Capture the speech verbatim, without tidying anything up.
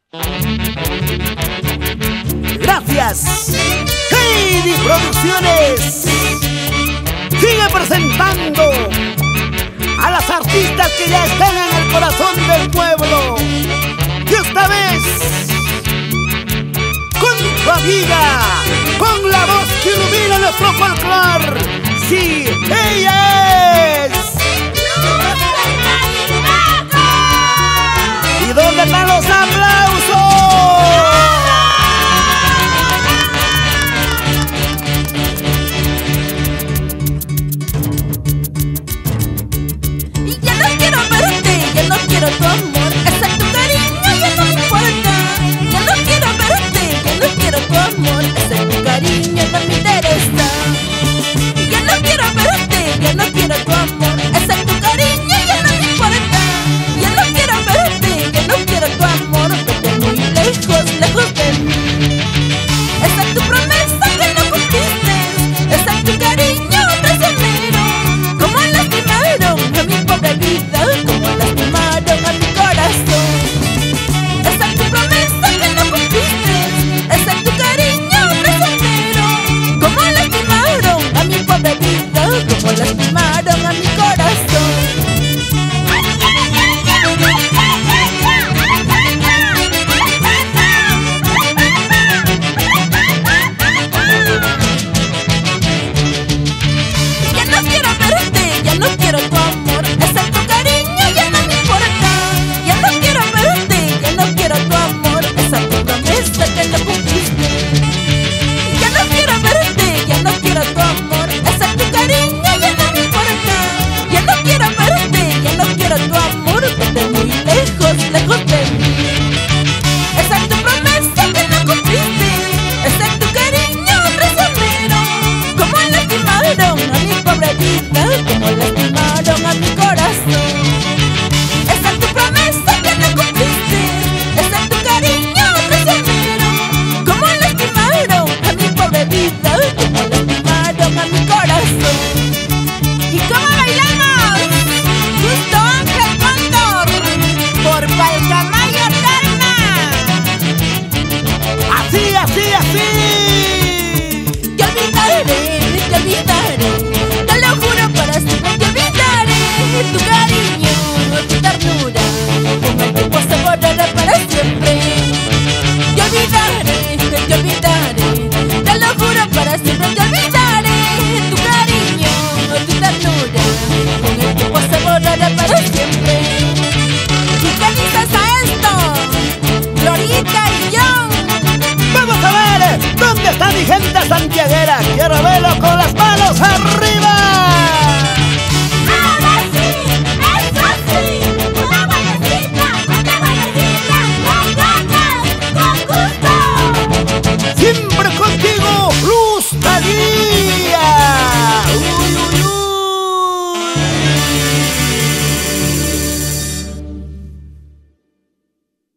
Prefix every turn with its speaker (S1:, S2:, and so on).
S1: Gracias. Heidi Producciones sigue presentando a las artistas que ya están en el corazón del pueblo. Y esta vez con tu amiga, con la voz que ilumina nuestro folclor. Sí, ella es. ¿Y dónde están los aplausos?
S2: Y ya no quiero verte, ya no quiero tu amor, ese tu cariño ya no me importa. Ya no quiero verte, ya no quiero tu amor, ese tu cariño.